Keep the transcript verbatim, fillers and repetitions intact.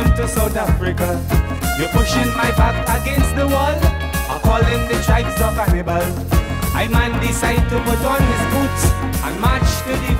run to South Africa. You're pushing my back against the wall, or calling the tribes of cannibal. I man decide to put on his boots and march to the